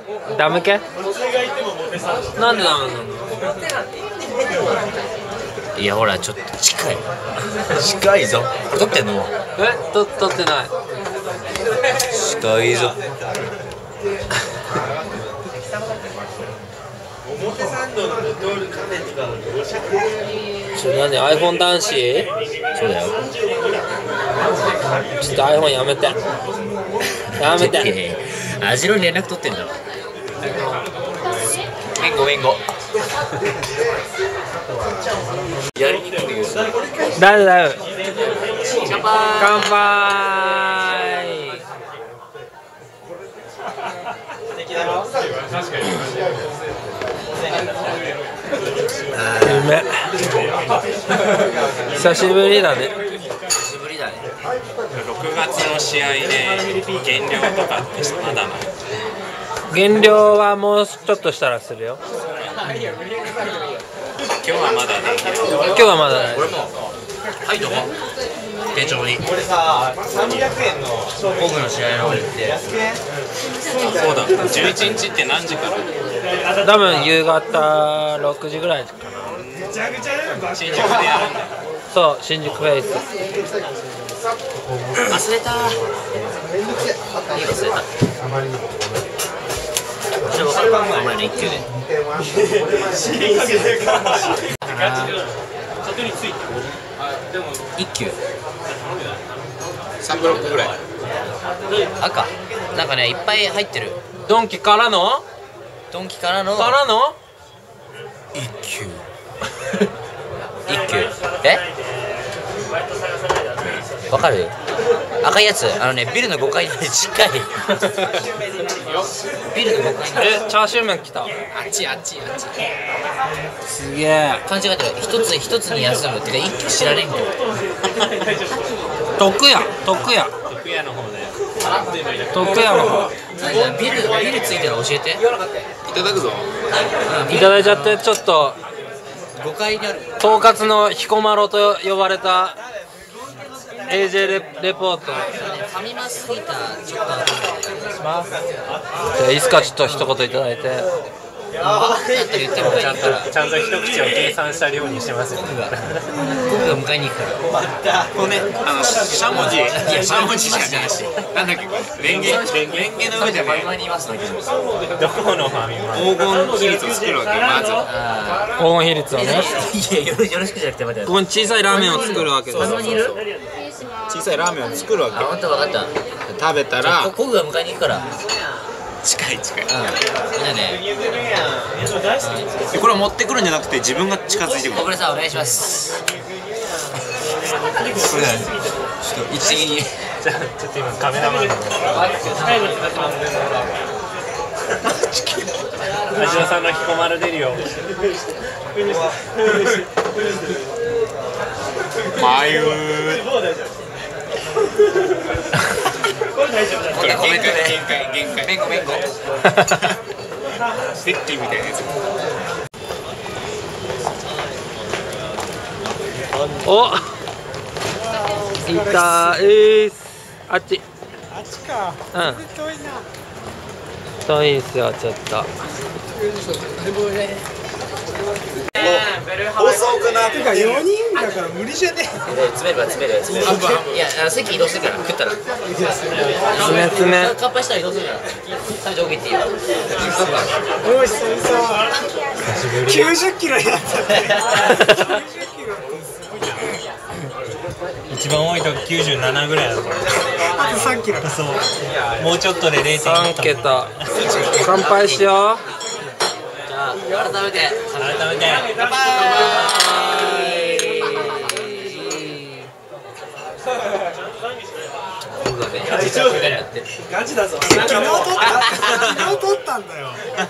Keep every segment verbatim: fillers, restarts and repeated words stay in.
ダメ系？なんでダメなの？ いやほらちょっと近い近いぞ。これ撮ってんの？ え？と撮ってない。 近いぞ。 ちょ、何 iPhone 男子？ そうだよ。 ちょっと iPhone やめてやめて。 アジロに連絡取ってんだろ。援護援護。やりにくいんだけど。 大丈夫大丈夫。 乾杯。 乾杯。うめ。久しぶりだね。 久しぶりだね。 ろくがつの試合で減量とかってまだなの？ 減量はもうちょっとしたらするよ。 今日はまだできる。 今日はまだない。 俺もはいどうも手帳に俺さ、さんびゃくえんの僕の試合の方に行ってそうだ、じゅういちにちって何時から？ 多分夕方ろくじぐらいかな。 新宿でやるんだよ。 そう、新宿フェイス。 忘れたー。いい忘れた。じゃあ分かるかお前の一球で。一球さんブロックぐらい。 赤なんかねいっぱい入ってる。 ドンキからのドンキからのからの一球一球えわかる？赤いやつあのねビルのごかいに近いビルのごかいにえ、チャーシュー麺来た。 あっちあっちあっちすげえ。 勘違いってる。一つ一つに休むってか一球知られんけど徳屋、徳屋、 福屋の方で。 徳屋の方。 ビルビルついたら教えて。 いただくぞ。 いただいちゃって。ちょっとごかいにある。 統括の彦摩呂と呼ばれた エージェー レ, レポート。 ファミマスギターちょっと後でします。じゃあいつかちょっと一言いただいて。 あって言ってもちゃんとちゃんと一口を計算した量にしてますよ。 僕が僕が迎えに行くからこうね、あのしゃもじ、いやしゃもじじゃないし、なんだっけ、レンゲ、レンゲレンゲの上でファミマにいますのでどこのファミマ？黄金比率を作るわけよ、まず。 黄金比率をね。 いやよろよろしくじゃなくて待ってここに小さいラーメンを作るわけです。 ファミマにいる？ 小さいラーメンを作るわあ、本当分かった。 け。食べたらコグが迎えに行くから近い近い。 うんみんなねこれを持ってくるんじゃなくて自分が近づいてくる。 小倉さんお願いします。 これ何？ちょっと一撃に。じゃあちょっと今カメラマンの。味野さんの彦摩呂出るよ。まゆー。これ限界限界限界。 弁護弁護セッティみたいなやつ。 お、いたえーす。あっち。 あっちか。 うん。 遠いな。 遠いんすよちょっと。 遅くなってかよにんだから無理じゃねえ。 詰めるわ詰める詰める。いやあの席移動するから食ったら。 詰め詰め。 乾杯したら移動するから。食べておけっていいわ。 おい久々。きゅうじゅっキロやったって。 一番多いときゅうじゅうななぐらいだと思う。 あとさんキロ。 そう。もうちょっとでれいてんいち。 三桁。乾杯しよう。 じゃあ改めて改めて。 乾杯。僕はね味ちょっとやってる。 ガチだぞ。昨日撮った。昨日撮ったんだよ。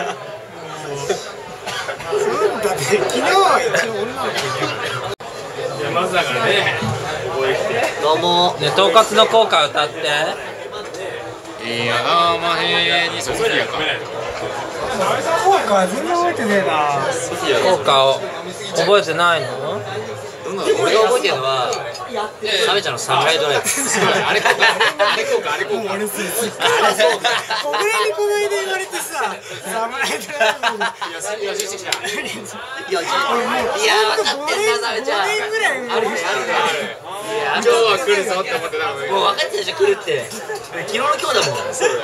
そうだって昨日は一応俺なの。 まさかね。 どうもね、統括の効果歌って。 いやあまへにソフィアか。 効果は全然覚えてねえな。 効果を覚えてないの？ 俺が覚えてるのはサメちゃんのサムライドライブ。 あれ効果あれ効果あれ効果。 俺さ、小暮にこの間言われてさ、 侍ドライブよしよししてきた。 いや、いや、分かってんな、サメちゃん。 ごねんぐらいあるね、あるね。 今日は来るぞって思ってたのに。 もう分かってるでしょ、来るって。昨日の今日だもん。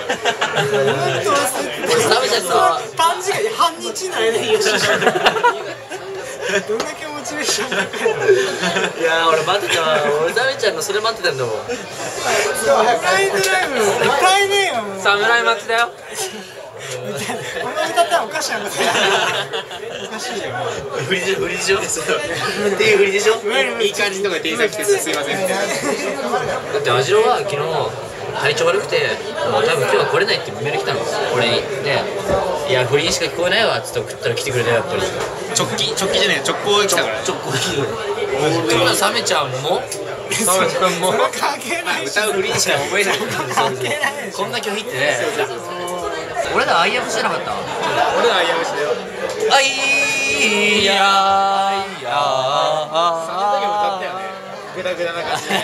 サメちゃんと。 パンチが半日の間によしどんだけモチベーション高いの。 いやー、俺待ってたわ。俺サメちゃんのそれ待ってたんだもん。 侍ドライブ歌えねえよもう。 侍待ちだよ。 この歌ったらおかしいやん。おかしいよ。 振りでしょ、振りでしょ。っていう振りでしょ。 いい感じのとこで店員さん来てすいません。 だってアジロは昨日体調悪くて、もう多分今日は来れないってメール来たの。俺にね、いや不倫しか聞こえないわっつって送ったら来てくれたよやっぱり。 直帰直帰じゃねえ直行来たから。 直行来てくれた。今サメちゃんもサメちゃんも関係ないし。 歌うフリーしか覚えない。 関係ないし。 こんな拒否ってね。俺らアイアムしてなかった。 俺らアイアムしてよ。 あいやーやー。 その時も歌ったよね。グダグダな感じで。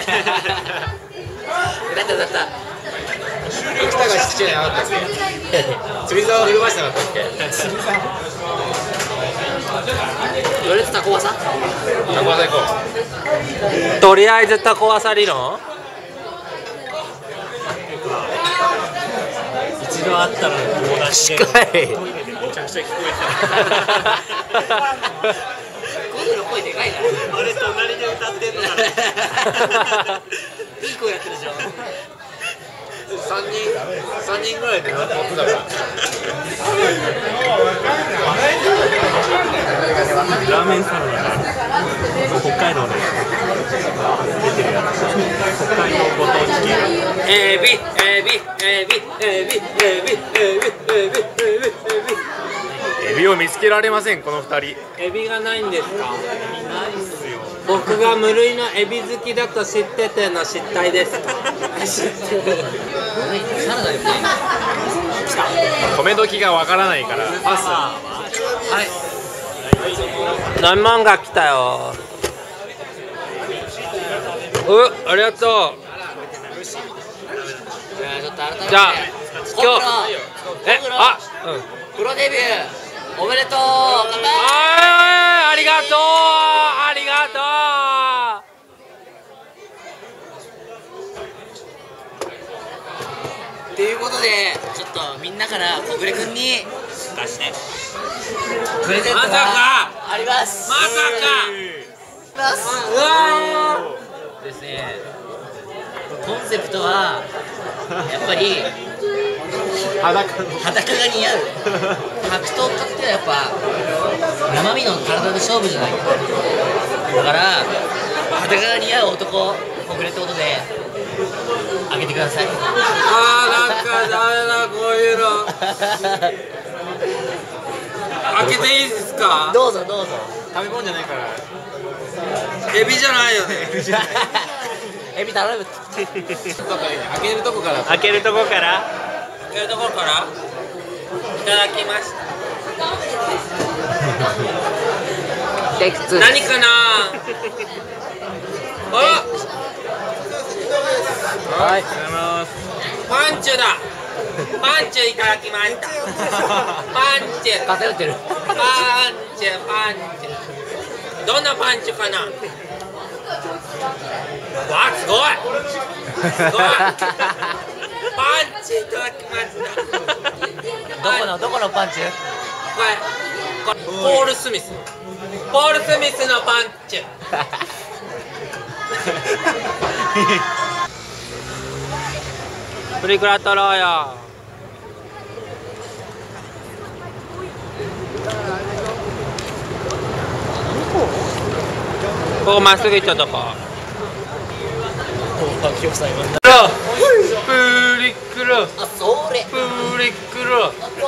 だっただった。 北が七じゃなかったっけ？釣り竿を振り回してなかったっけ？ よれつタコワサ？ タコワサ行こう。 とりあえずタコワサ理論。 一度会ったら友達で。 近い。 めちゃくちゃ聞こえゴルの声でかいから。 た。あれ隣で歌ってんのかな。 いい声やってるでしょ。 三人三人ぐらいで乗ってたから。 ラーメンサラダ北海道で出てるやつ北海道ご当地系エビエビエビエビエビエビエビエビエビを見つけられませんこのふたりエビがないんですか。僕が無類のエビ好きだと知ってての失態ですか。 サラダですね。 米時がわからないからパスはい。 飲み物が来たよ。うありがとう。 じゃあちょっと改めて。 じゃあ今日えあうんプロデビューおめでとう。乾杯。 ありがとうありがとということでちょっとみんなから小暮くんに出してプレゼントがまさかあります。 まさますかうわですね。コンセプトはやっぱり裸の裸が似合う。格闘家ってやっぱ生身の体で勝負じゃない。だから裸が似合う男小暮ってことであげてください。 あーなんかダメだこういうの開けていいですか。 どうぞどうぞ。 食べ物じゃないから。 エビじゃないよね。 エビ頼む。 開けるとこから。 開けるとこから開けるところからいただきました。何かなあはいありがとうございますパンチュだパンチュいただきました。パンチュ偏ってる。 パンチュパンチュどんなパンチュかな。わすごいすごいパンチいただきました。 どこのどこのパンチ？ これこれポール・スミスポール・スミスのパンチュプリクラ撮ろうよ。ここまっすぐ行ったとこ。プリクラあ、それ。 プリクラ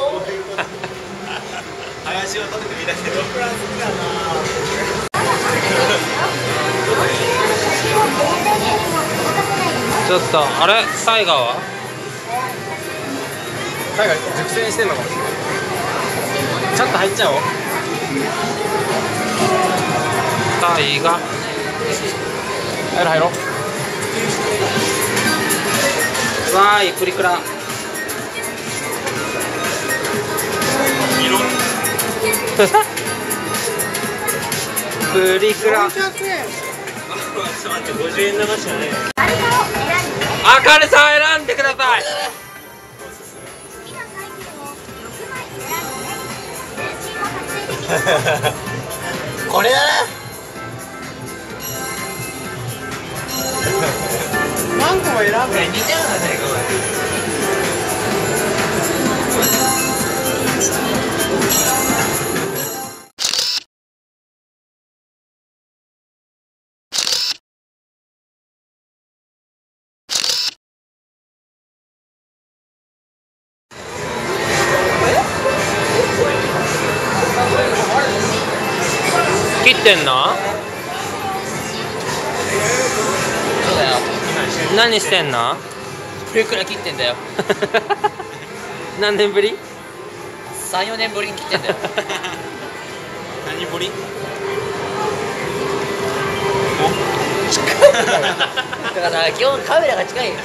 林を取ってみたけど。 ちょっとあれタイガーはタイが熟成してんのかもしれないちょっと入っちゃおうタイガー入ろう入ろうわーいプリクラプリクラ。 よんひゃくえん。 ごじゅうえん玉しかない。 あかねさん選んでください。 これだな。 何個も選ぶ。 似たようなんじゃないかこれ。 切ってんの？ そうだよ。 何してんの？ プリクラ切ってんだよ。 何年ぶり？ さん、よねんぶりに切ってんだよ。 何ぼり？ だから今日カメラが近いよ。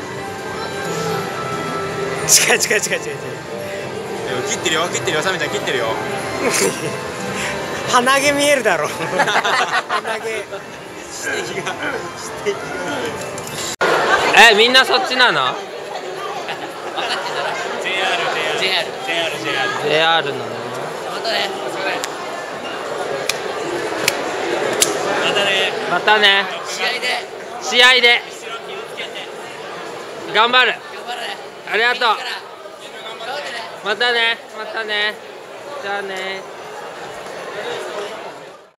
近い近い近い近い近い。 切ってるよ切ってるよサメちゃん切ってるよ。 鼻毛見えるだろ。鼻毛。 え、みんなそっちなの？ ジェイアール ジェイアールジェイアール なの？ またね。 またね。 またね。 試合で試合で頑張る。 頑張るね。 ありがとう。 頑張ってね。 またね。またね。じゃあね。